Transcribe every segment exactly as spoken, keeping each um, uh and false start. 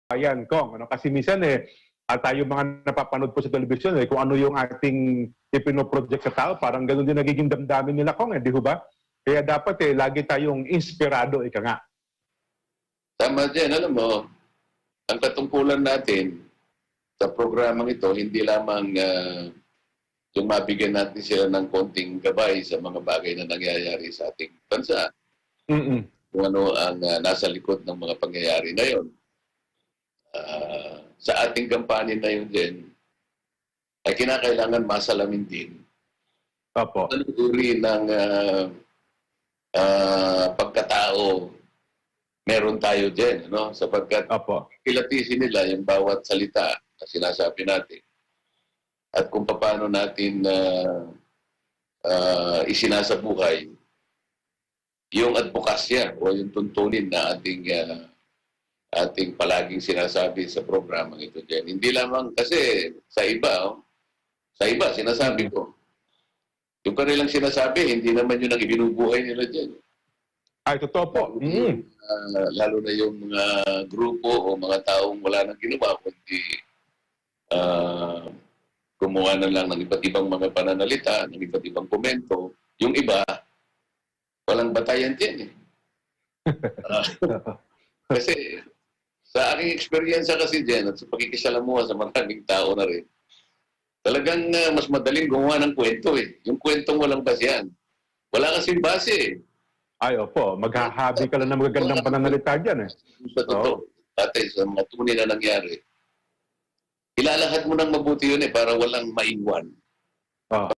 Ayan, Kong. Ano, kasi minsan eh, at tayo mga napapanood po sa telebisyon, eh, kung ano yung ating ipinoproject sa tao, parang gano'n din nagiging damdamin nila, Kong, eh, di ho ba? Kaya dapat eh, lagi tayong inspirado, ika nga. Tama dyan, alam mo, ang katungkulan natin sa programang ito, hindi lamang uh, yung mabigyan natin sila ng konting gabay sa mga bagay na nangyayari sa ating bansa. Mm-mm. Kung ano ang uh, nasa likod ng mga pangyayari na yun. Uh, sa ating kampanya na yun din, ay kinakailangan masalamin din. Opo. Anong uri ng uh, uh, pagkatao meron tayo din, no? Sapagkat kilatisin nila yung bawat salita na sinasabi natin. At kung paano natin uh, uh, isinasabuhay yung advokasya o yung tuntunin na ating uh, ating palaging sinasabi sa programang ito dyan. Hindi lamang kasi sa iba, oh, sa iba sinasabi ko, yung kanilang sinasabi, hindi naman yun ang ibinubuhay nila dyan. Ay, totoo po. Mm. Uh, lalo na yung mga grupo o mga taong wala nang ginawa, kundi uh, gumawa na lang ng iba't ibang mga pananalita, ng iba't ibang komento. Yung iba, walang batayan din eh. Uh, kasi sa aking experience kasi dyan at sa pagkikisalamuha sa maraming tao na rin, talagang uh, mas madaling gumawa ng kwento eh. Yung kwentong walang basehan. Wala kasing base eh. Ay, opo. Maghahabi ka lang ng magagandang pananalita dyan eh. Sa totoo, dati sa mga tunay na nangyari, ilalahad mo ng mabuti yun eh para walang maiwan. Oh.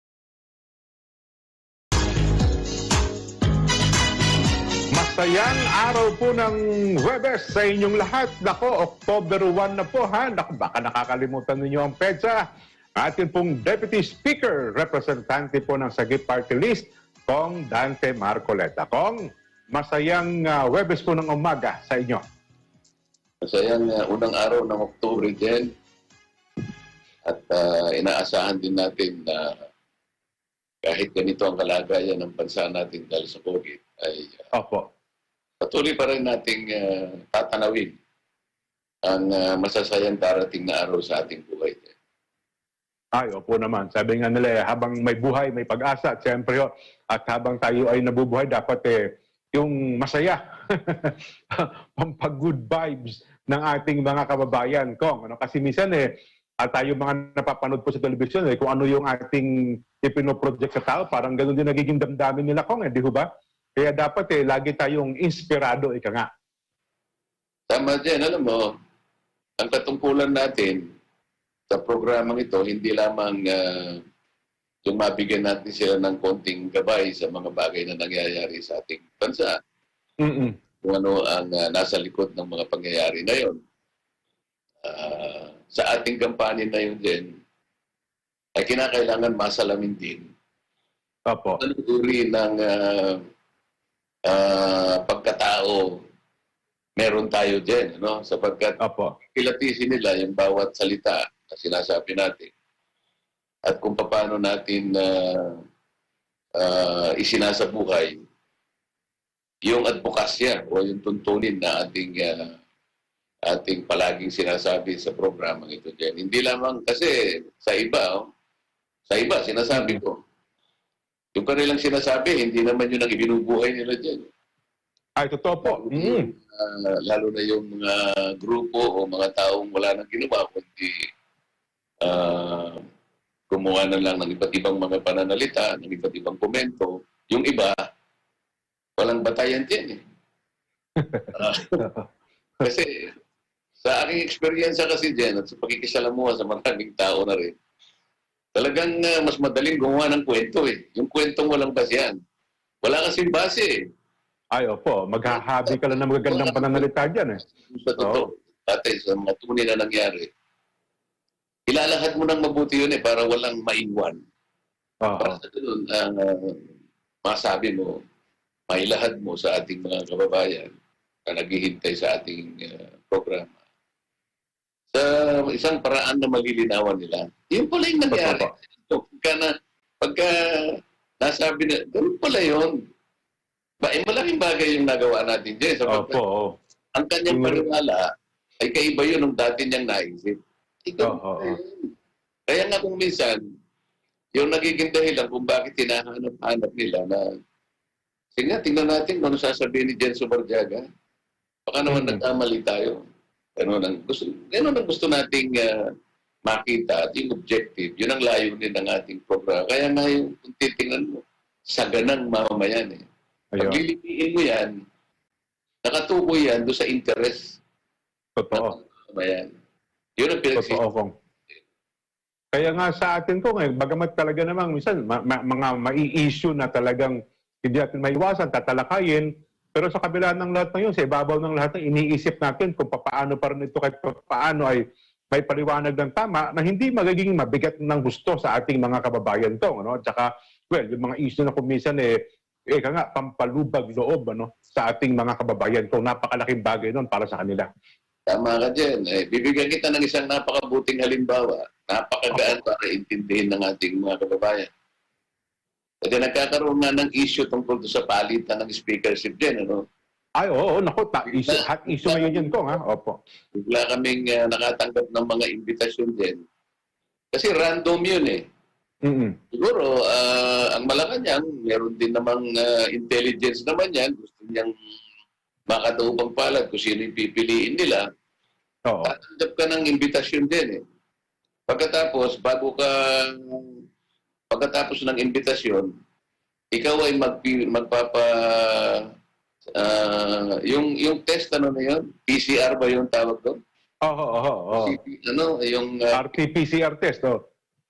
Masayang araw po ng Huwebes sa inyong lahat. Nako, October one na po ha. Nako, baka nakakalimutan ninyo ang petsa. Atin pong Deputy Speaker, representante po ng Sagip Party List, Kong Rodante Marcoleta. Kong, masayang uh, Huwebes po ng umaga sa inyo. Masayang uh, unang araw ng October din. At uh, inaasahan din natin na kahit ganito ang kalagayan ng bansa natin dahil sa COVID, ay uh, Opo. patuloy pa rin nating uh, tatanawin ang uh, masasayang darating na araw sa ating buhay. Ay, opo naman. Sabi nga nila, eh, habang may buhay, may pag-asa. At siyempre, oh, at habang tayo ay nabubuhay, dapat eh, yung masaya, pampag-good vibes ng ating mga kababayan, Kong. Ano? Kasi minsan eh, at tayo mga napapanood po sa telebisyon, eh, kung ano yung ating ipinoproject sa tao, parang gano'n din nagiging damdamin nila, Kong, eh, di ho ba? Kaya dapat eh, lagi tayong inspirado, ika nga. Tama dyan, alam mo, ang katungkulan natin sa programang ito, hindi lamang uh, yung mabigyan natin sila ng konting gabay sa mga bagay na nangyayari sa ating bansa. Mm-mm. Kung ano ang uh, nasa likod ng mga pangyayari na yun. Uh, sa ating kampanya na yun din, ay kinakailangan masalamin din. Opo. Anong uri ng uh, uh, pagkatao meron tayo din, no? Sapagkat Opo. kilatisin nila yung bawat salita na sinasabi natin. At kung paano natin uh, uh, isinasabuhay yung advokasya o yung tuntunin na ating uh, ating palaging sinasabi sa programang ito dyan. Hindi lamang kasi sa iba, oh, sa iba sinasabi ko, yung kanilang sinasabi, hindi naman yun ang ibinubuhay nila dyan. Ay, totoo po. Mm. Uh, lalo na yung mga grupo o mga taong wala nang ginawa, kundi uh, gumawa na lang ng iba't ibang mga pananalita, ng iba't ibang komento. Yung iba, walang batayan din eh. Uh, kasi sa aking experience kasi dyan at sa pagkikisalamuha sa maraming tao na rin, talagang uh, mas madaling gumawa ng kwento eh. Yung kwentong walang basehan. Wala kasing base eh. Ay, opo. Maghahabi ka lang ng magagandang pananalita dyan eh. Sa totoo, dati sa mga tunay na nangyari, ilalahad mo ng mabuti yun eh para walang maiwan. Uh-huh. Para sa ganun, ang uh, masabi mo, mailahad mo sa ating mga kababayan na naghihintay sa ating uh, programa. Sa isang paraan na malilinawan nila. Yun pala yung nangyari. So, pagka, na, pagka nasabi na, ganun pala yun. Ba, eh, malaking bagay yung nagawa natin dyan. Sapagkat Opo. ang kanyang paniwala ay kaiba yun nung dati niyang naisip. Ikaw, Oo, oo, oo. kaya nga kung minsan, yung nagiging dahilan kung bakit hinahanap-hanap nila na, sige nga, tingnan natin kung ano sasabihin ni Jen Subarjaga. Baka naman Mm. nagkamali tayo. Ganun ang gusto, ganun ang gusto nating uh, makita at yung objective. Yun ang layunin ng ating programa. Kaya nga yung kung titingnan mo, saganang mamamayan eh. Pag Ayun. lilipiin mo yan, nakatukoy yan doon sa interest Totoo. ng mamamayan. Yun ang pinagsis- Totoo, Kong. Kaya nga sa atin ko ngayon, bagamat talaga namang minsan ma- ma- mga mai-issue na talagang hindi natin maiwasan, tatalakayin, pero sa kabila ng lahat ng yun, sa ibabaw ng lahat ng iniisip natin kung paano pa rin ito kahit paano ay may paliwanag ng tama na hindi magiging mabigat ng gusto sa ating mga kababayan to. Ano? At saka, well, yung mga issue na kumisan eh, eh nga, pampalubag loob ano, sa ating mga kababayan to. Napakalaking bagay nun para sa kanila. Tama ka dyan. Eh, bibigyan kita ng isang napakabuting halimbawa. Napakagaan para intindihin ng ating mga kababayan. Kasi nagkakaroon nga ng issue tungkol sa palitan ng speakership din. Ano? Ay, oo, naku, ta, issue, hot issue ngayon yun ko, ha? Opo. Bigla kaming uh, nakatanggap ng mga invitasyon din. Kasi random yun eh. Mm-hmm. Siguro, uh, ang Malacanang, meron din namang uh, intelligence naman yan. Gusto niyang makataupang palad kung sino yung pipiliin nila. Oo. Tatanggap ka ng invitasyon din eh. Pagkatapos, bago ka, pagkatapos ng invitasyon, ikaw ay mag, magpapa, uh, yung, yung test, ano na yun? P C R ba yung tawag doon? Oo, oo, oo. Ano, yung... Uh, R T P C R test, oh.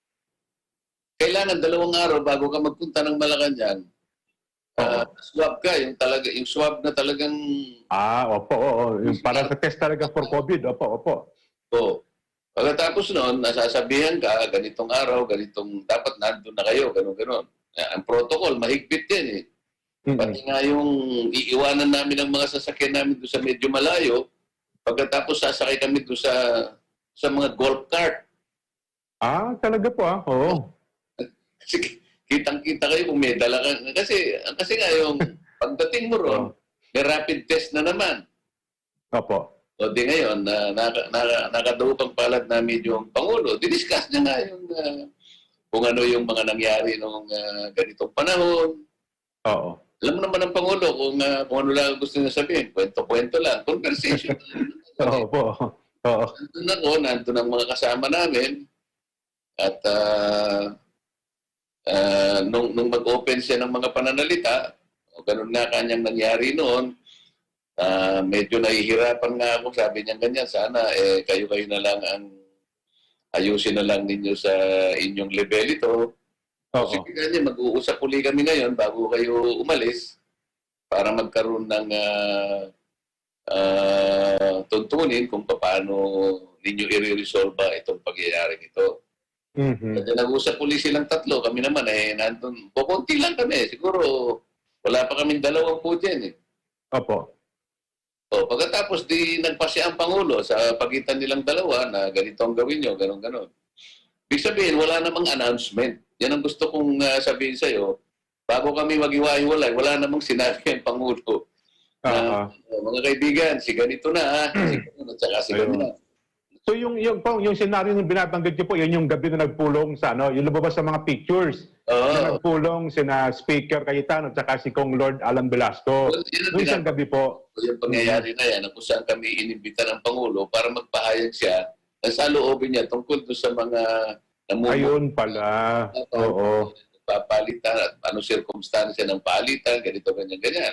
Kailangan dalawang araw bago ka magpunta ng Malacanang, uh, swab ka, yung talaga, yung swab na talagang... Ah, opo, oo. Yung para sa test talaga for COVID, opo, opo. Oo. Pagkatapos noon, nasasabihan ka, ganitong araw, ganitong, dapat nandun na kayo, gano'n, gano'n. Ang protocol, mahigpit yan eh. Mm-hmm. Pati nga yung iiwanan namin ang mga sasakyan namin doon sa medyo malayo, pagkatapos sasakay kami doon sa sa mga golf cart. Ah, talaga po ah, oo. Kasi kitang-kita kayo kung may dala ka. Kasi, kasi nga yung pagdating mo ron, oh. May rapid test na naman. Opo. O di ngayon, na, na, na, nakadaupang palad na medyo ang Pangulo, diniscuss niya nga yung uh, kung ano yung mga nangyari noong uh, ganitong panahon. Oo. Alam mo naman ang Pangulo kung, uh, kung ano lang gusto niya sabihin. Kwento-kwento lang. Conversation. Oo po. Oo. Nandun ako, nandun ang mga kasama namin. At uh, uh, nung, nung mag-open siya ng mga pananalita, o ganun nga kanyang nangyari noon, Uh, medyo nahihirapan nga ako, sabi niya ganyan, sana eh, kayo-kayo na lang ang ayusin na lang ninyo sa inyong level ito. Oo. Sige ganyan, mag-uusap uli kami ngayon bago kayo umalis para magkaroon ng uh, uh, tuntunin kung paano ninyo i-resolve itong pagyayaring ito. Mm-hmm. Kasi nag-usap uli silang tatlo, kami naman eh, nandun, pukunti lang kami, siguro wala pa kaming dalawang po dyan eh. Opo. O, pagkatapos di nagpasya ang Pangulo sa pagitan nilang dalawa na ganito ang gawin nyo, ganon ganon. Ibig sabihin, wala namang announcement. Yan ang gusto kong uh, sabihin sa'yo. Bago kami mag-iwahiwalay, wala namang sinabi ang Pangulo. Na, uh-huh. uh, mga kaibigan, si ganito na, ha? Si ganito, at saka si ganito na. So yung yung yung, yung scenario na binabanggit niyo po, yan yung gabi na nagpulong sa ano, yung lumabas sa mga pictures. Oh. Na nagpulong sina Speaker Cayetano at saka si Kong Lord Alan Velasco. Well, yung isang gabi po. Yung pangyayari na yan, kung saan kami inimbita ng Pangulo para magpahayag siya na sa loobin niya tungkol doon sa mga namumuhay. Ayun pala. Uh, Oo. Papalitan at ano circumstansya ng palitan, ganito, ganyan, ganyan.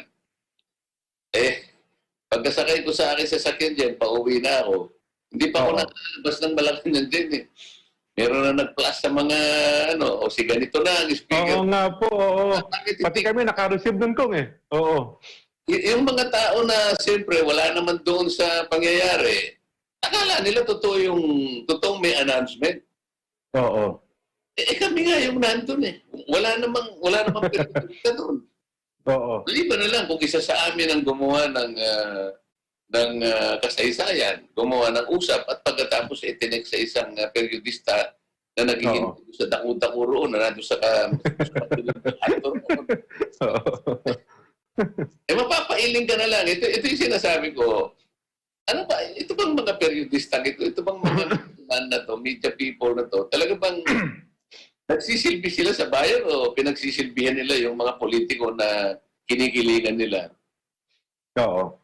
Eh, pagkasakay ko sa akin sa sakyan dyan, pauwi na ako. Hindi pa ako nakalabas ng Malacanang din eh. Meron na nag-plus sa mga ano, o si ganito na ang speaker. Oo nga po, oo. Pati kami naka-receive nun kong eh. Oo. Y- yung mga tao na siyempre wala naman doon sa pangyayari, akala nila totoo yung, totoong may announcement. Oo. Eh, eh kami nga yung nandun eh. Wala namang, wala namang pinagpita doon. Oo. Maliban na lang kung isa sa amin ang gumawa ng uh, ng uh, kasaysayan, gumawa ng usap at pagkatapos itinek sa isang uh, periodista na nagiging sa daku-daku roon na nandun sa actor roon. Eh mapapailing ka na lang. Ito, ito yung sinasabi ko. ano ba, ito bang mga periodista ito, ito bang mga man na to, media people na to, talaga bang nagsisilbi sila sa bayan o pinagsisilbihan nila yung mga politiko na kinikilingan nila? Oo.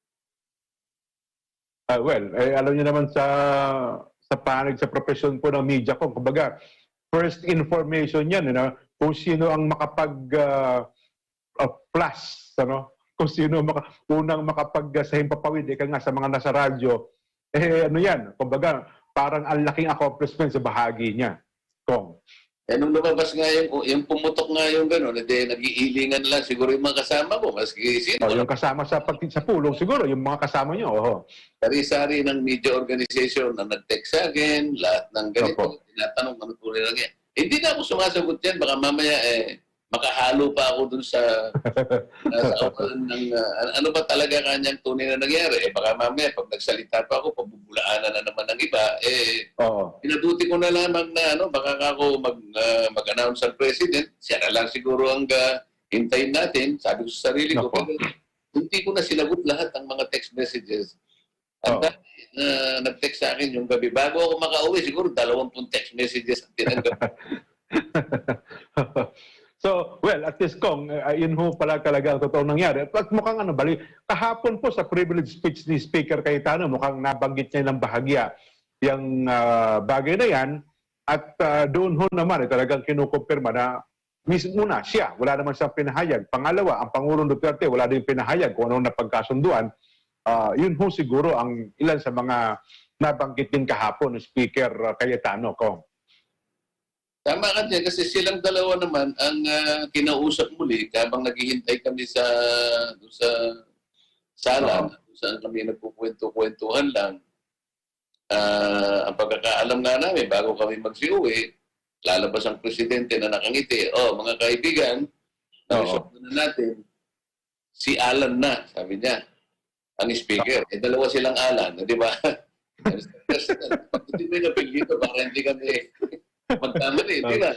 Uh, well, eh, alam niyo naman sa sa panig sa profesyon po ng media ko, kumbaga, first information yan, you know, kung sino ang makapag uh, uh, plus, ano, kung sino maka, unang makapag uh, sa himpapawid, ika nga sa mga nasa radyo, eh ano yan, kumbaga, parang ang laking accomplishment sa bahagi niya. Kung Eh, nung lumabas nga yung, yung pumutok nga yung gano'n, hindi, nag-iilingan lang siguro yung mga kasama ko, maski sino. oh, yung kasama sa pagtit sa pulong, siguro, yung mga kasama niyo, oh. Sari-sari ng media organization na nag-text sa akin, lahat ng ganito, tinatanong, ano po nila yan. Hindi na ako sumasagot yan, baka mamaya, eh, makahalo pa ako dun sa, uh, sa ng, uh, ano ba talaga kanyang tunay na nangyari. Eh, baka mamaya, pag nagsalita pa ako, pabubulaanan na naman ng iba, eh, oh. Pinaduti ko na lamang na, ano, baka ako mag, uh, mag-announce ang president, siya na lang siguro ang uh, hintayin natin, sabi ko sa sarili ko, pero hindi ko na sinagot lahat ang mga text messages. Ang oh. uh, nag-text sa akin yung gabi, bago ako makauwi, siguro dalawampung text messages ang tinanggap. So, well, at least kung, uh, yun ho pala talaga ang totoong nangyari. At mukhang ano, bali, kahapon po sa privilege speech ni Speaker Cayetano, mukhang nabanggit niya ng bahagya yung uh, bagay na yan. At uh, doon ho naman, eh, talagang kinukumpirma na mismo na siya, wala naman siyang pinahayag. Pangalawa, ang Pangulong Duterte, wala din pinahayag kung anong napagkasunduan. Uh, yun ho siguro ang ilan sa mga nabanggit din kahapon ni Speaker Cayetano, Kong. Tama ka dyan, kasi silang dalawa naman ang uh, kinausap muli habang naghihintay kami sa, sa sala, uh-huh. Saan kami nagkukwento-kwentuhan lang. Uh, ang pagkakaalam nga namin, bago kami magsiuwi, lalabas ang presidente na nakangiti. Oh, mga kaibigan, na-resolve uh-huh. na natin, si Alan na, sabi niya, ang speaker. Uh-huh. Eh, dalawa silang Alan, di ba? Hindi mo yung napigito, baka hindi kami magkamali, di ba?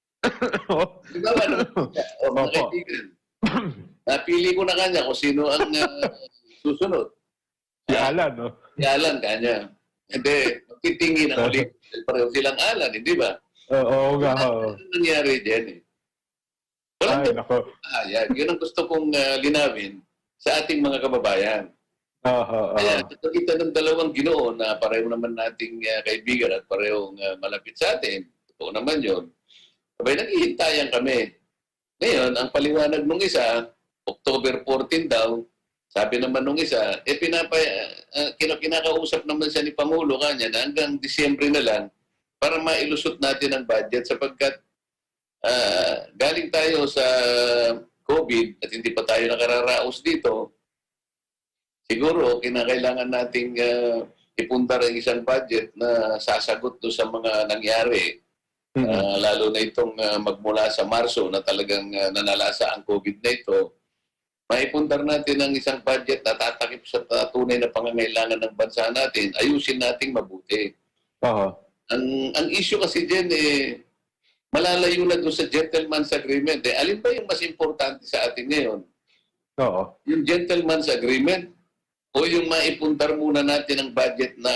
Di ba ba? O, mga kaibigan. Napili ko na kanya kung sino ang uh, susunod. Si Alan, no? Si Alan, kanya. Hindi, magtitingin ang ulit. Pareho silang Alan, hindi ba? Oo, nga. Ano nangyari dyan eh? Walang Ay, nako. Ah, yan. Yun ang gusto kong uh, linawin sa ating mga kababayan. Uh, uh, uh. Kaya, nakita ng dalawang Ginoo na pareho naman nating uh, kaibigan at parehong uh, malapit sa atin. Totoo naman yun. Sabay, naghihintayan kami. Ngayon, ang paliwanag nung isa, October fourteen daw, sabi naman nung isa, eh pinapa, uh, kinakausap naman siya ni Pangulo kanya na hanggang Disyembre na lang para mailusot natin ang budget sapagkat uh, galing tayo sa COVID at hindi pa tayo nakararaos dito. Siguro, kinakailangan nating uh, ipundar ang isang budget na sasagot do sa mga nangyari. Mm-hmm. Uh, lalo na itong uh, magmula sa Marso na talagang uh, nanalasa ang COVID na ito. Maipundar natin ang isang budget na tatakip sa tunay na pangangailangan ng bansa natin. Ayusin nating mabuti. Uh-huh. Ang, ang issue kasi dyan, eh, malalayo na doon sa gentleman's agreement. Eh, alin ba yung mas importante sa atin ngayon? Uh-huh. Yung gentleman's agreement o yung maipundar muna natin ang budget na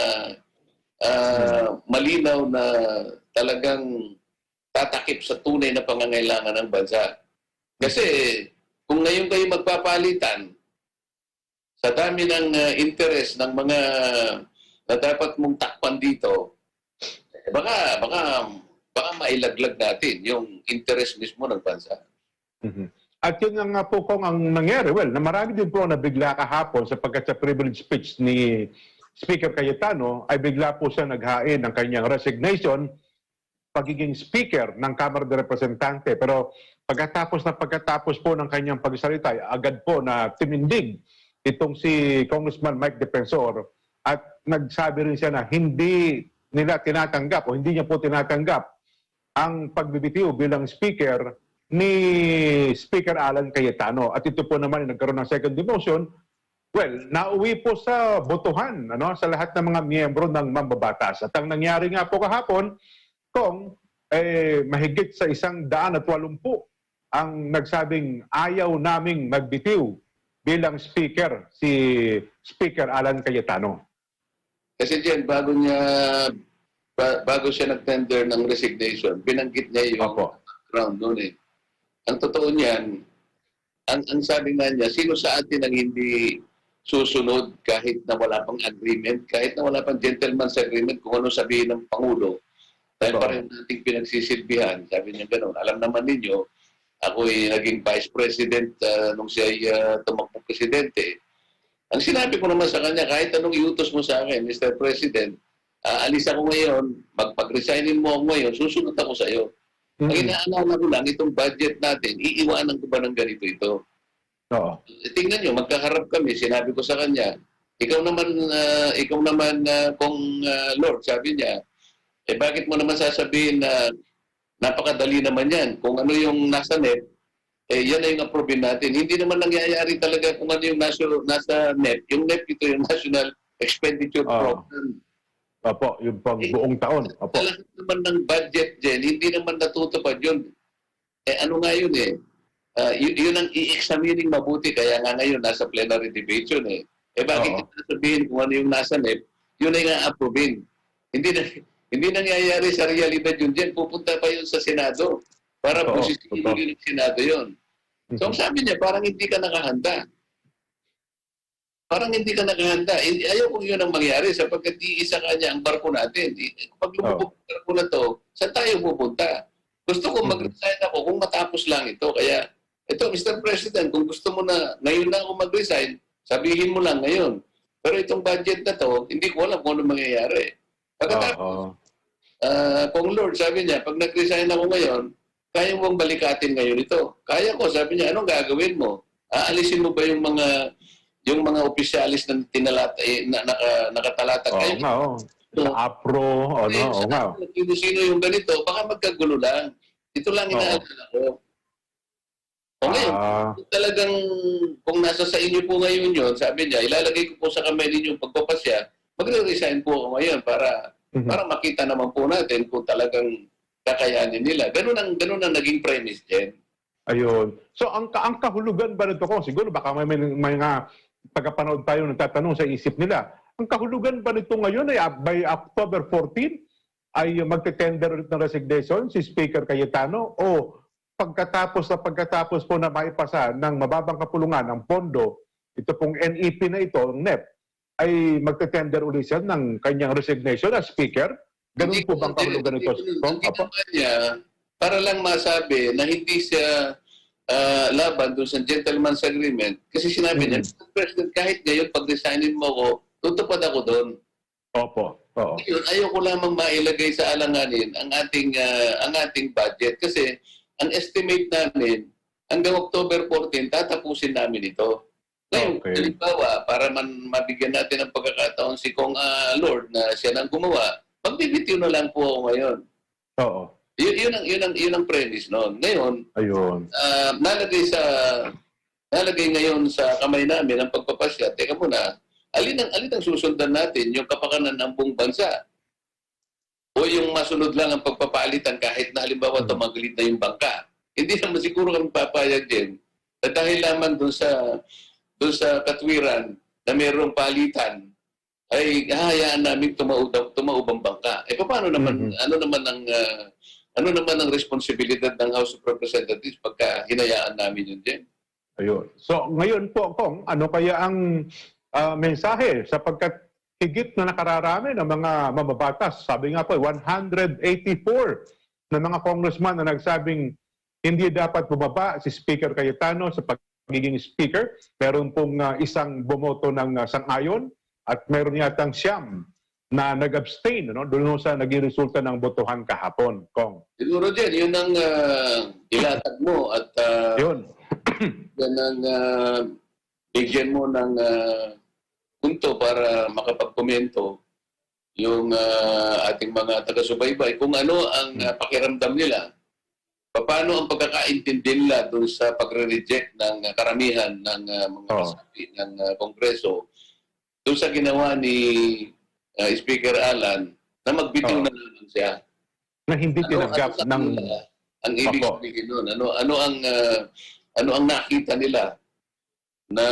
uh, malinaw na talagang tatakip sa tunay na pangangailangan ng bansa. Kasi kung ngayon kayo magpapalitan sa dami ng uh, interest ng mga na dapat mong takpan dito, eh, baka, baka, baka mailaglag natin yung interest mismo ng bansa. Mm-hmm. At yun nga po kung ang nangyari, well, na marami din po na bigla kahapon sapagkat sa privilege speech ni Speaker Cayetano ay bigla po siya naghain ng kanyang resignation pagiging Speaker ng Kamara de Representante. Pero pagkatapos na pagkatapos po ng kanyang pagsalita, agad po na tinindig itong si Congressman Mike Defensor at nagsabi rin siya na hindi nila tinatanggap o hindi niya po tinatanggap ang pagbibitiw bilang Speaker ni Speaker Alan Cayetano. At ito po naman nagkaroon ng second demotion. Well, nauwi po sa botohan ano, sa lahat ng mga miyembro ng mambabatas. At ang nangyari nga po kahapon, kung eh, mahigit sa isang daan at walumpu ang nagsabing ayaw naming magbitiw bilang speaker, si Speaker Alan Cayetano? Kasi diyan, bago niya, ba, bago siya nag-tender ng resignation, binanggit niya yung Opo. background doon eh. Ang totoo niyan, ang, ang sabi nga niya, sino sa atin ang hindi susunod kahit na wala pang agreement, kahit na wala pang gentleman's agreement kung ano sabihin ng Pangulo, dahil Opo. pareho nating pinagsisilbihan. Sabi niya gano'n. Alam naman ninyo, ako ay naging vice president uh, nung siya ay uh, tumakbong presidente. Ang sinabi ko naman sa kanya, kahit anong iutos mo sa akin, Mister President, uh, alis ako ngayon, magpag-resignin mo ako ngayon, susunod ako sa iyo. Mm-hmm. Ang inaalala ko lang, itong budget natin, iiwanan ko ba ng ganito ito? Oo. E, tingnan nyo, magkaharap kami, sinabi ko sa kanya, ikaw naman, uh, ikaw naman uh, kung uh, Lord, sabi niya, eh bakit mo naman sasabihin na napakadali naman yan? Kung ano yung nasa net, eh yan na yung approve natin. Hindi naman nangyayari talaga kung ano yung nasa, nasa net. Yung net ito yung National Expenditure Oh. Program. Opo, yung pang Eh, buong taon. Opo. Sa lahat naman ng budget dyan, hindi naman natutupad yun. Eh ano nga yun eh? Uh, y- yun ang i-examining mabuti. Kaya nga ngayon, nasa plenary debate yun eh. Eh bakit Oo. sabihin kung ano yung nasa net, yun ay nga approve. Hindi na, hindi nangyayari sa realidad yun dyan. Pupunta pa yun sa Senado para posisyon yun ng Senado yun. So ang sabi niya, parang hindi ka nakahanda. Parang hindi ka nakahanda. Ayaw kong yun ang mangyari sapagkat iisa ka niya ang barko natin. Pag lumubog ang barko na to, saan tayo pupunta? Gusto ko mag-resign ako kung matapos lang ito. Kaya, ito, Mister President, kung gusto mo na ngayon na ako mag-resign, sabihin mo lang ngayon. Pero itong budget na to, hindi ko alam kung ano mangyayari. Pagkatapos, uh, kung Lord, sabi niya, pag nag-resign ako ngayon, kaya mong balikatin ngayon ito. Kaya ko, sabi niya, anong gagawin mo? Aalisin mo ba yung mga yung mga opisyalis na tinalata, eh, na, naka, nakatalatag Oo kayo? nga, oo. Sa APRO, ano, oo nga. Sino yung ganito, baka magkagulo lang. Ito lang inaalala ko. O ngayon, Ah. kung talagang, kung nasa sa inyo po ngayon yun, sabi niya, ilalagay ko po sa kamay ninyo yung pagpapasya, magre-resign po ako ngayon para, Mhm. para makita naman po natin kung talagang kakayanin nila. Ganun ang, ganun ang naging premise din. Ayun. So, ang, ang kahulugan ba nito ko? Siguro baka may, may, may mga tagapanood tayo nagtatanong sa isip nila. Ang kahulugan ba nito ngayon ay by October fourteenth ay magte-tender ulit ng resignation si Speaker Cayetano o pagkatapos na pagkatapos po na maipasa ng mababang kapulungan ng pondo, ito pong N E P na ito, ng N E P, ay magte-tender ulit siya ng kanyang resignation as Speaker? Ganun po bang kahulugan nito? Ang ginawa niya, para lang masabi na hindi siya uh, laban doon sa gentleman's agreement, kasi sinabi niya, mm-hmm. President, kahit ngayon, pag-resignin mo ko, tutupad ako doon. Opo. Oo. Ngayon, ayaw ko lamang mailagay sa alanganin ang ating, uh, ang ating budget kasi ang estimate namin, hanggang October fourteenth, tatapusin namin ito. Ngayon, okay. Halimbawa, para man mabigyan natin ng pagkakataon si Kong uh, Lord na siya nang gumawa, magbibitiw na lang po ako ngayon. Oo. Yun, yun, ang, yun, ang, yun ang premise noon. Ngayon, ayun. Uh, nalagay sa nalagay ngayon sa kamay namin ang pagpapasya. Teka muna, alin ang, alin ang susundan natin? Yung kapakanan ng buong bansa? O yung masunod lang ang pagpapaalitan kahit na halimbawa hmm. tumagalit na yung bangka? Hindi naman siguro kami papayag din. Dahil lamang doon sa, doon sa katwiran na mayroong palitan, ay hahayaan namin tumaubang, tumaubang bangka. Eh paano naman, hmm. ano naman ang... Uh, Ano naman ang responsibilidad ng House of Representatives pagka hinayaan namin yun din? Ayun. So ngayon po, Kong, ano kaya ang uh, mensahe sapagkat higit na nakararami ng mga mababatas, sabi nga po, one hundred eighty-four na mga congressman na nagsabing hindi dapat bumaba si Speaker Cayetano sa pagiging Speaker. Meron pong uh, isang bumoto ng uh, sang-ayon at meron yatang siyam na nag-abstain, no? Doon sa naging resulta ng botohan kahapon, Kong. Siguro din, yun ang uh, ilatag mo at uh, yun. yan ang uh, bigyan mo ng uh, punto para makapagkomento yung uh, ating mga taga-subaybay kung ano ang uh, pakiramdam nila. Paano ang pagkakaintindi nila doon sa pagre-reject ng uh, karamihan ng uh, mga oh. kasapi ng uh, Kongreso doon sa ginawa ni Uh, Speaker Alan, na magbitiw oh. na naman siya. Na hindi ano, tinanggap ano ng... Nila, ang ibig sabihin nun, ano, ano, ang, uh, ano ang nakita nila na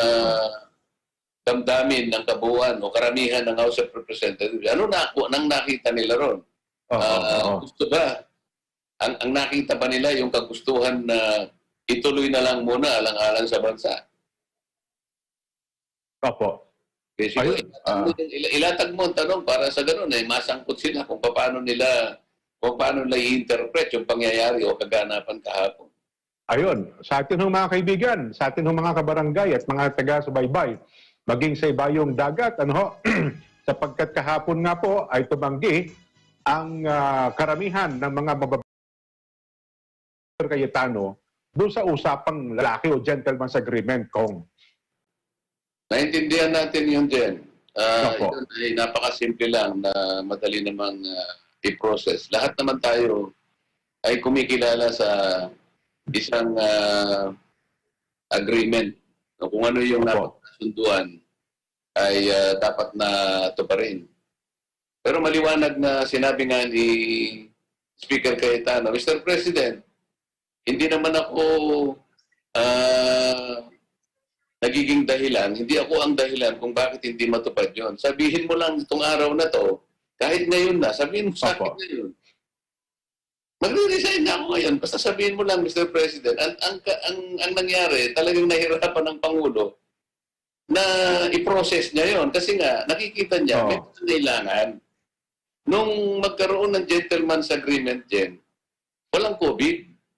damdamin ng kabuuan o karamihan ng House of Representatives. Ano na nang nakita nila ron? Oh, uh, oh, oh. Gusto ba? Ang, ang nakita ba nila yung kagustuhan na ituloy na lang muna alang-alang sa bansa? Opo. Kasi Ayun, ilatag, mo, uh, ilatag mo ang tanong para sa ganun, eh, masangkot sila kung paano nila kung paano nila i-interpret yung pangyayari o kaganapan kahapon. Ayun, sa atin ng mga kaibigan, sa atin ng mga kabarangay at mga taga-subaybay, maging sa ibayong dagat, ano ho, sapagkat kahapon nga po ay tumanggi ang uh, karamihan ng mga mababae Cayetano doon sa usapang lalaki o gentleman's agreement, Kong. Naintindihan natin yun, Jen. Uh, yun ay napakasimple lang na madali namang uh, i-process. Lahat naman tayo ay kumikilala sa isang uh, agreement. Kung ano yung napagkasunduan ay uh, dapat na ito pa rin. Pero maliwanag na sinabi nga ni Speaker Cayetano, Mister President, hindi naman ako uh, nagiging dahilan, hindi ako ang dahilan kung bakit hindi matupad yun. Sabihin mo lang itong araw na to, kahit ngayon na, sabihin mo sa akin ngayon. Magre-resign na ako ngayon, basta sabihin mo lang, Mister President, ang, ang, ang, ang nangyari, talagang nahirapan ng Pangulo na i-process niya yon kasi nga, nakikita niya, oh. may kailangan. Nung magkaroon ng gentleman's agreement, Jen, walang COVID.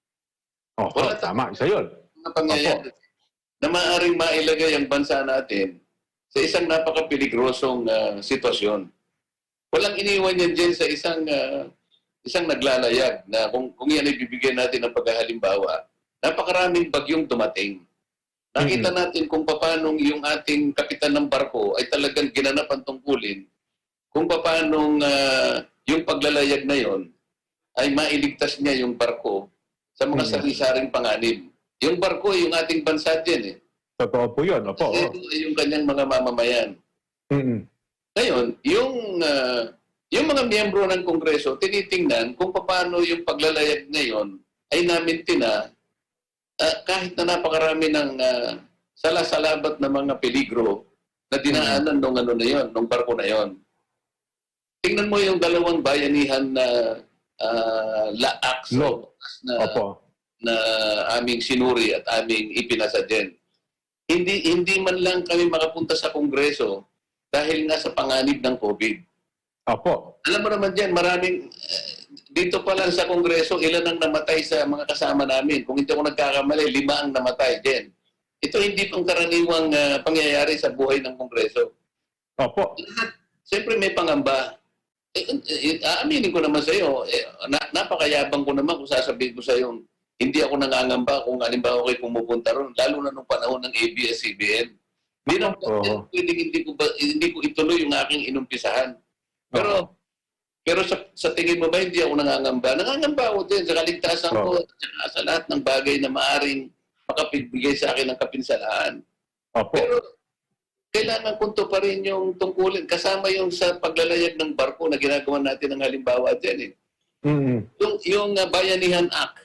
Oh, Wala oh, tama, isa yun. Pangyayari na maaaring mailagay ang bansa natin sa isang napaka-peligrosong uh, sitwasyon. Walang iniwan yan dyan sa isang uh, isang naglalayag na kung, kung yan ay bibigyan natin ng paghahalimbawa, napakaraming bagyong dumating. Nakita mm-hmm. natin kung paano yung ating kapitan ng barko ay talagang ginanap ang tungkulin, kung paano uh, yung paglalayag na yon ay mailigtas niya yung barko sa mga mm-hmm. sari-saring panganib. Yung barko ay yung ating bansa din eh. Totoo po yun. Opo, Kasi ito ay yung kanyang mga mamamayan. Mm-hmm. Ngayon, yung, uh, yung mga miyembro ng Kongreso, tinitingnan kung paano yung paglalayag ngayon ay namin tina uh, kahit na napakarami ng uh, salasalabat na mga peligro na dinaanan mm-hmm. nung ano na yon, nung barko na yon. Tingnan mo yung dalawang bayanihan na uh, laaks no. na Opo. na aming sinuri at aming ipinasa din. Hindi hindi man lang kami makapunta sa Kongreso dahil nga sa panganib ng COVID. Opo. Alam mo naman diyan, maraming uh, dito pa lang sa Kongreso, ilan ang namatay sa mga kasama namin. Kung hindi ako nagkakamali, lima ang namatay din. Ito hindi pang karaniwang uh, pangyayari sa buhay ng Kongreso. Opo. Siyempre may pangamba. Eh, eh, aaminin ko naman sa iyo, eh, na, napakayabang ko naman kung sasabihin ko sa iyo, hindi ako nangangamba kung halimbawa kayo pumupunta ron, lalo na nung panahon ng A B S C B N. Hindi na oh. pwedeng hindi ko, ba, hindi ko ituloy yung aking inumpisahan. Pero, oh. pero sa, sa tingin mo ba hindi ako nangangamba? Nangangamba ako din sa kaligtasan oh. ko at sa lahat ng bagay na maaring makapigbigay sa akin ng kapinsalaan. Oh. Pero, kailangan kunto pa rin yung tungkulin. Kasama yung sa paglalayag ng barko na ginagawa natin ng halimbawa dyan eh. Mm-hmm. Yung, yung uh, Bayanihan Act,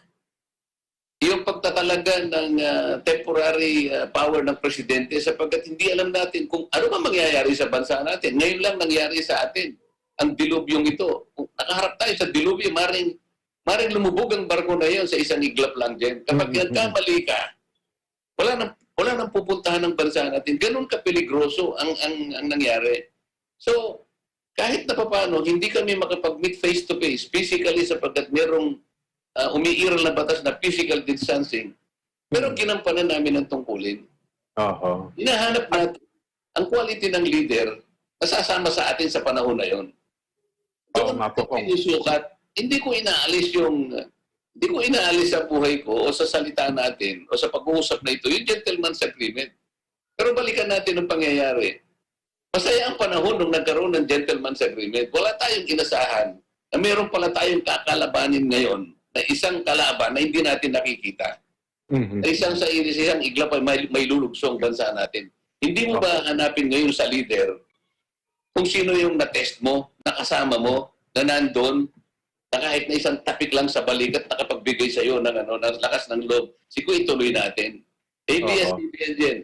yung pagtatalaga ng uh, temporary uh, power ng presidente sapagkat hindi alam natin kung ano ba mangyayari sa bansa natin. Ngayon lang nangyari sa atin ang dilubyong ito. Kung nakaharap tayo sa dilubyo, maring, maring lumubog ang barko na yun sa isang iglap lang dyan. Kapag mm-hmm. nagkamali ka, wala nang, wala nang pupuntahan ng bansa natin. Ganun kapeligroso ang, ang, ang nangyari. So, kahit na paano, hindi kami makapag-meet face-to-face, physically sapagkat merong Uh, umiiral na batas na physical distancing. Pero ginampanan namin ang tungkulin. Uh-huh. Hinahanap natin ang quality ng leader na sasama sa atin sa panahon na yon. Oo nga po. Sinusukat, hindi ko inaalis yung hindi ko inaalis sa buhay ko o sa salita natin o sa pag-uusap na ito, yung gentleman's agreement. Pero balikan natin ang pangyayari. Masaya ang panahon nung nagkaroon ng gentleman's agreement. Wala tayong inasahan na meron pala tayong kakalabanin ngayon na isang kalaban na hindi natin nakikita. Mm-hmm. Na isang sa isang iglap ay may, may lulugsong bansa natin. Hindi mo ba hanapin ngayon sa leader kung sino yung na-test mo, nakasama mo, na nandun, na kahit na isang tapik lang sa balikat nakapagbigay sa iyo ng, ano, ng lakas ng loob. Sigo ituloy natin. A B S C B N din.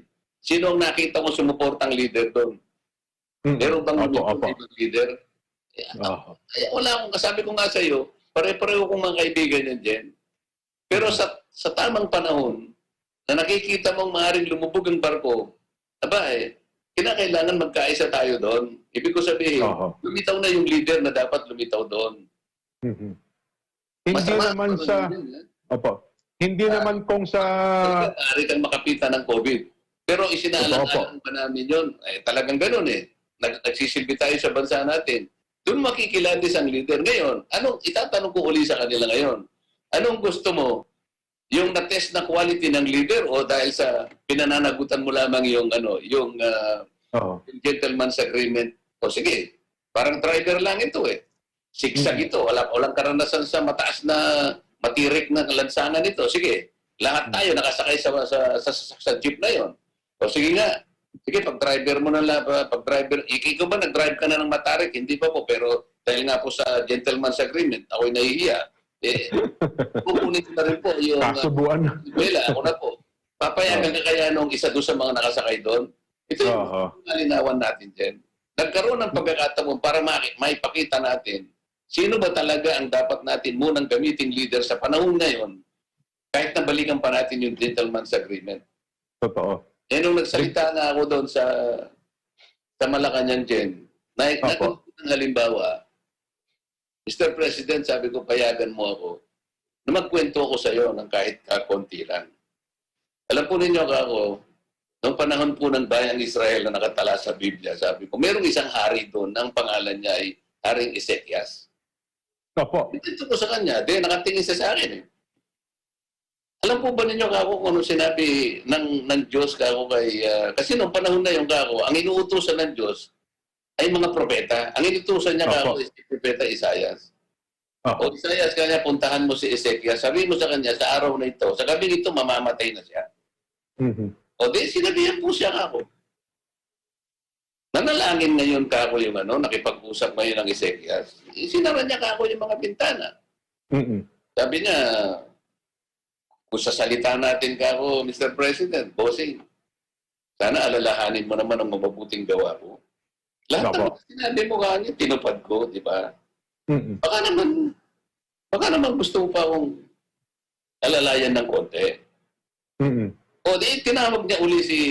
Sino ang nakita ko sumuportang leader doon? Mm. Meron bang Opo, opo. leader? Eh, Oh. eh, wala akong, kasabi ko nga sa iyo, pare-pareho kong mga kaibigan yan dyan. Pero sa, sa tamang panahon, na nakikita mong maaaring lumubog ang barko, aba eh, kinakailangan magkaisa tayo doon. Ibig ko sabihin, Oho. lumitaw na yung leader na dapat lumitaw doon. Mm-hmm. Hindi Masama naman sa... yun, eh. Opo. Hindi uh, naman kung sa... Maaari kang makapitan ng COVID. Pero isinaalang-alang pa namin yun. Eh, talagang ganun eh. Nag nagsisilbi tayo sa bansa natin. Doon makikilatis ang leader. Ngayon, anong, itatanong ko uli sa kanila ngayon, anong gusto mo? Yung na-test na quality ng leader o dahil sa pinananagutan mo lamang yung, ano, yung, uh, uh-huh. yung gentleman's agreement? O sige, parang driver lang ito eh. Sigsag mm-hmm. ito. Walang, walang karanasan sa mataas na matirik na lansangan ito. Sige, lahat tayo nakasakay sa, sa, sa, sa, sa jeep na yon. O sige nga, sige, pag driver mo na lang, pag driver, ikaw ba nag-drive ka na ng matarik? Hindi pa po, pero dahil nga po sa gentleman's agreement, ako'y nahihiya. Eh, pupunin ko na rin po yung... Kasubuan. Wala, ako na po. Papayagan ka kaya nung isa doon sa mga nakasakay doon? Ito yung uh-huh. malinawan natin dyan. Nagkaroon ng pagkakataon para maipakita natin sino ba talaga ang dapat natin munang gamitin leader sa panahon ngayon kahit na balikan pa natin yung gentleman's agreement. Totoo. Eh, nung nagsalita na ako doon sa sa Malacanang Jen, na ng halimbawa, Mister President, sabi ko, payagan mo ako na magkwento ako sa iyo ng kahit kakonti lang. Alam po ninyo ako, noong panahon po ng bayang Israel na nakatala sa Biblia, sabi ko, merong isang hari doon, ang pangalan niya ay Haring Ezekias. Opo. Dito ko sa kanya, di, nakatingin siya sa akin eh. Alam po ba ninyo kako kung ano sinabi ng, ng Diyos kako kay... Uh, kasi noong panahon na yung kako, ang inuutusan ng Diyos ay mga propeta. Ang inuutusan niya kako ay si propeta Isaias. O Isaias, kanya puntahan mo si Ezekiel. Sabi mo sa kanya, sa araw na ito, sa gabi ito, mamamatay na siya. Mm-hmm. O di, sinabihan po siya kako. Nanalangin ngayon kako yung ano, nakipag-usap ngayon ng Ezekiel. Sinara niya kako yung mga bintana. Mm-hmm. Sabi niya, kung sasalita natin ka ako, Mister President, bossing, sana alalahanin mo naman ang mabubuting gawa ko. Lahat ng sinabi mo kanya, tinupad ko, di ba? Mm-hmm. Baka naman, baka naman gusto mo pa akong alalayan ng konti. Mm-hmm. O di, tinawag niya uli si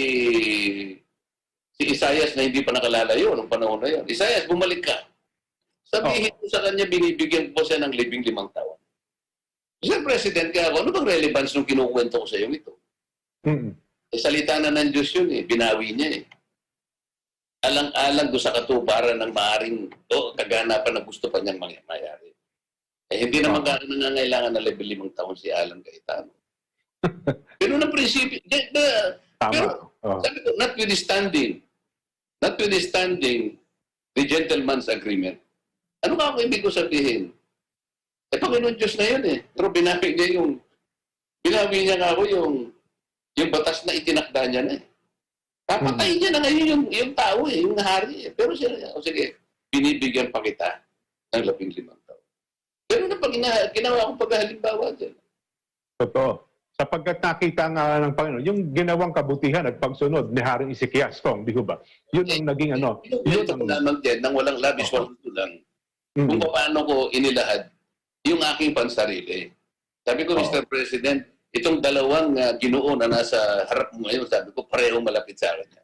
si Isaias na hindi pa nakalalayo nung panahon na yun. Isaias, bumalik ka. Sabihin ko oh. sa kanya, binibigyan ko siya ng libing limang taon. Mister President, kaya ako, ano bang relevance nung kinukwento ko sa iyo ito? Mm-hmm. Eh, salita na ng Diyos yun eh, binawi niya eh. Alang-alang doon sa katuparan ng maaring o kaganapan na gusto pa niyang mayari. Eh, hindi naman oh. nangangailangan na level limang taon si Alan Cayetano. Pero na prinsipyo, pero oh. sabi ko, notwithstanding, notwithstanding the gentleman's agreement, ano ka ako ibig ko sabihin? Eh, Panginoon Diyos na yun eh. Pero binawi niya yung, binawi niya nga ako yung, yung batas na itinakda niya na eh. Papatayin niya na ngayon yung, yung tao eh, yung hari eh. Pero siya, o sige, binibigyan pa kita ng labing limang taon. Pero na pag ginawa ko paghalimbawa dyan. Totoo. Sapagkat nakita nga ng Panginoon, yung ginawang kabutihan at pagsunod ni Haring Ezekias, Kong, di ba? Yun ang naging ano. Yun ang naman din, nang walang labis, walang tulang. Kung paano ko inilahad yung aking pansarili. Sabi ko, oh. Mister President, itong dalawang uh, ginoo na nasa harap mo ngayon, sabi ko, pareho malapit sa akin.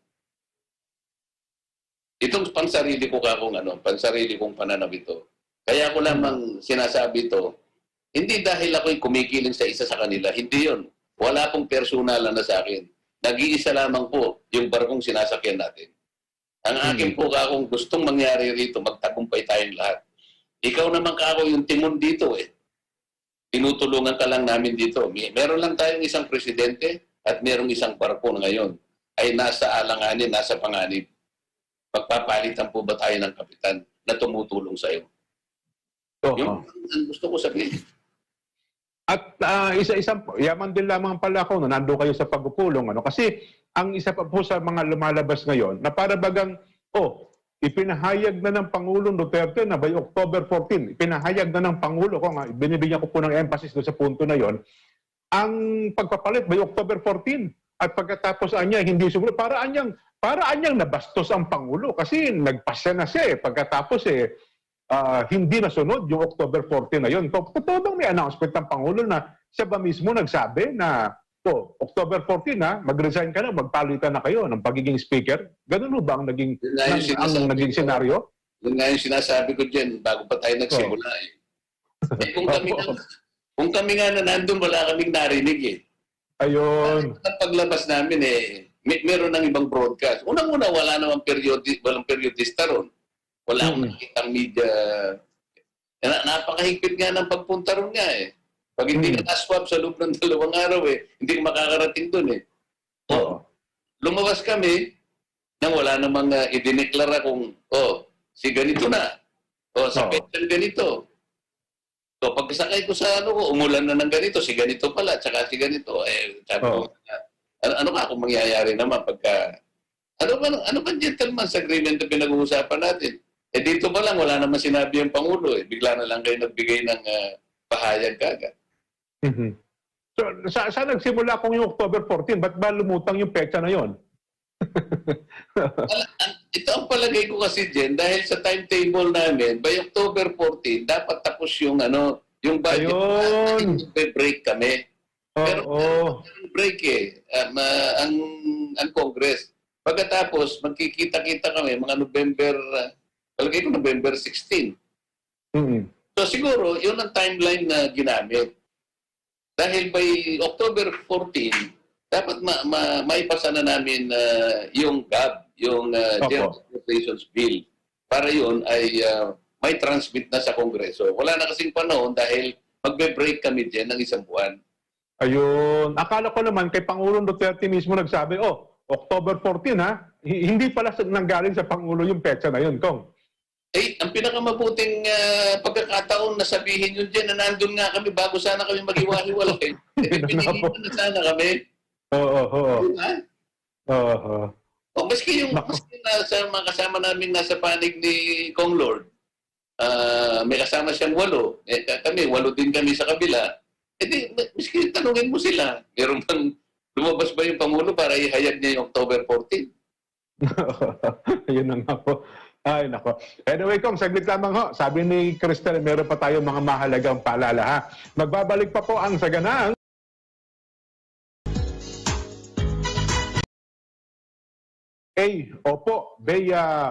Itong pansarili ko kakong ano, pansarili kong pananaw ito. Kaya ko lamang sinasabi ito, hindi dahil ako'y kumikiling sa isa sa kanila, hindi yon. Wala pong personalan na sa akin. Nag-iisa lamang po yung barkong sinasakyan natin. Ang akin po kakong gustong mangyari rito, magtagumpay tayong lahat. Ikaw naman kako yung timon dito eh. Tinutulungan ka lang namin dito. Meron lang tayong isang presidente at merong isang barko na ngayon ay nasa alanganin, nasa panganib. Pagpapalitan po ba tayo ng kapitan na tumutulong sa iyo? Oh, yung ang gusto ko sabihin. At uh, isa-isang, yaman din lamang pala ako na nando kayo sa pagpupulong. Ano? Kasi ang isa pa po sa mga lumalabas ngayon na para bagang, oh, ipinahayag na ng Pangulong Duterte na by October fourteen, ipinahayag na ng Pangulo, ko nga, binibigyan ko po ng emphasis doon sa punto na yon, ang pagpapalit by October fourteen. At pagkatapos anya, hindi sumunod. Para anyang, para anyang nabastos ang Pangulo kasi nagpasya na siya eh. Pagkatapos eh, uh, hindi nasunod yung October fourteen na yun. Totoo bang may announcement ng Pangulo na siya ba mismo nagsabi na oh, October fourteen na, mag-resign ka na, magpalitan na kayo ng pagiging speaker? Ganun ba ang naging, ang, ang naging senaryo? Yun nga yung sinasabi ko dyan, bago pa tayo nagsimula oh. eh. eh kung, kami nga, kung kami nga na nandun, wala kaming narinig eh. Ayun. Ang paglabas namin eh, may, meron ng ibang broadcast. Unang-una, wala namang periodi, walang periodista ron. Wala akong nakikitang media. Na, napakahigpit nga ng pagpunta ron nga eh. Pag hindi hmm. ka na-swab sa loob ng dalawang araw eh, hindi ka makakarating dun eh. O, lumabas kami nang wala namang uh, idineklara kung, oh, si ganito na. O, sa petsan ganito. So, pagkasakay ko sa ano ko, umulan na ng ganito, si ganito pala, tsaka si ganito. Eh, sabi ko, ano, ano ka kung mangyayari naman pagka, ano ba, ano ba gentleman's agreement na pinag-uusapan natin? Eh, dito pa lang, wala naman sinabi yung Pangulo eh. Bigla na lang kayo nagbigay ng uh, pahayag kaga. Mm-hmm. So, sa, saan nagsimula kung yung October fourteen? Ba't ba lumutang yung petsa na yon? Ito ang palagay ko kasi Jen, dahil sa timetable namin, by October fourteen, dapat tapos yung ano, yung budget natin, break kami. Oh, pero oh. break eh, um, uh, ang, ang Congress. Pagkatapos, magkikita-kita kami, mga November, uh, palagay ko November sixteen. Mm-hmm. So siguro, yun ang timeline na ginamit. Dahil by October fourteen, dapat ma ma maipasa na namin uh, yung G A B, yung uh, General Appropriations Bill. Para yun ay uh, may transmit na sa Kongreso. Wala na kasing panahon dahil magbe-break kami dyan ng isang buwan. Ayun. Akala ko naman kay Pangulong Duterte mismo nagsabi, oh, October fourteen ha, H hindi pala nanggaling sa Pangulo yung petsa na yun, Kong. Eh, ang pinakamabuting uh, pagkakataon na sabihin yun dyan na nandun nga kami bago sana kami mag-iwahiwalay. Eh, pinilitan na sana kami. Oo, oo. Diba? Oo. O, maski yung maski nasa mga kasama namin nasa panig ni Kong Lord, uh, may kasama siyang walo. Eh, kami, walo din kami sa kabila. Eh di, maski tanungin mo sila, meron bang lumabas ba yung Pangulo para ihayag niya yung October fourteen? Yun na nga po. Ay, nako. Anyway, Kong, saglit lamang ho. Sabi ni Crystal, meron pa tayo mga mahalagang paalala, ha? Magbabalik pa po ang saganang Eh, opo, Bea.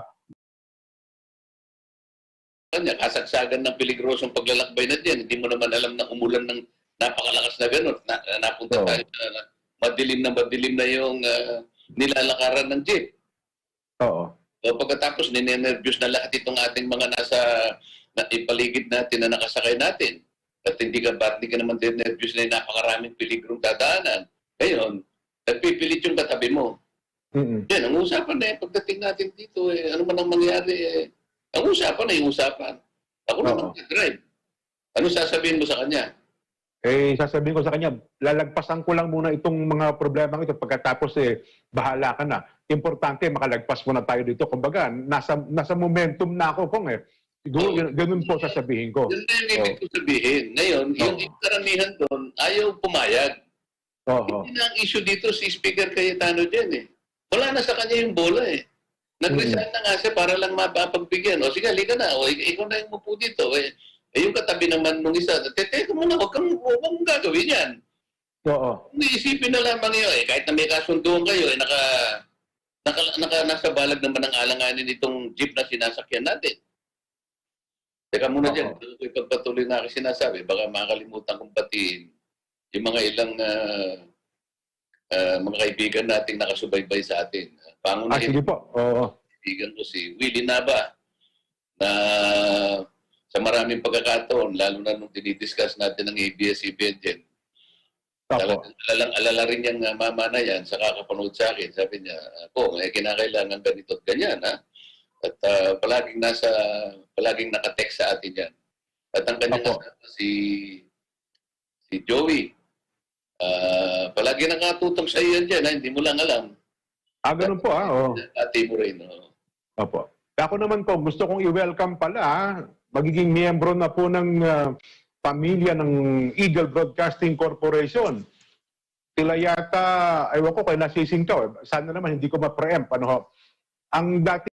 Kanya, kasagsagan ng peligrosong paglalakbay na diyan. Hindi mo naman alam na umulan ng napakalakas na gano'n. Na, napunta oh. tayo na madilim na madilim na yung uh, nilalakaran ng jeep. Oo. So, pagkatapos, ninenervyos na lahat itong ating mga nasa na ipaligid natin na nakasakay natin. At hindi ka, ba't hindi ka naman ninenervyos na yung napakaraming peligrong dadaanan. Ngayon, nagpipilit yung katabi mo. Mm-hmm. Yan, ang usapan na eh, pagdating natin dito, eh, ano man ang mangyari, eh, ang usapan na yung usapan. Ako naman nag-drive. Ano sasabihin mo sa kanya? Eh, sasabihin ko sa kanya, lalagpasan ko lang muna itong mga problema ito pagkatapos eh, bahala ka na. Importante, makalagpas muna tayo dito. Kumbaga, nasa, nasa momentum na ako, Kong eh. Siguro, oh, ganun po sasabihin ko. Yun na yung ibig ko sabihin. Ngayon, oh. yung karamihan doon, ayaw pumayag. Oh, hindi oh. na ang issue dito si Speaker Cayetano dyan eh. Wala na sa kanya yung bola eh. Nag-resign mm-hmm. na nga siya para lang mapapagbigyan. O sige, halika na. O ikaw na yung mupo dito. Eh, eh yung katabi naman nung isa, teka muna, huwag kang, huwag kang gagawin yan. Oo. Kung iisipin na lamang yun, eh, kahit na may kasunduan kayo, eh, naka, naka, naka, nasa balag naman ang alanganin itong jeep na sinasakyan natin. Teka muna dyan, ipagpatuloy na ako sinasabi, baka makakalimutan kong batiin yung mga ilang uh, uh, mga kaibigan nating nakasubaybay sa atin. Pangunahin, ah, sige po. Oo. Kaibigan ko si Willie Nava na sa maraming pagkakataon, lalo na nung dinidiscuss natin ng A B S C B N dyan, alalang alala rin niyang uh, mama na yan sa kakapanood sa akin. Sabi niya, ako, eh, kinakailangan ganito at ganyan, ha? At uh, palaging nasa, palaging nakatext sa atin yan. At ang kanyang kasama, si, si Joey, uh, palagi nakatutong sa iyo yan dyan, ha? Hindi mo lang alam. Ah, ganun po, ha? Oh. Ate mo rin, no? Opo. Ako naman po, gusto kong i-welcome pala, ha? Magiging miyembro na po ng uh, pamilya ng Eagle Broadcasting Corporation. sila yata, ewan ko kaya nasising to, sana naman hindi ko ma-preempt, ano ho. Ang dati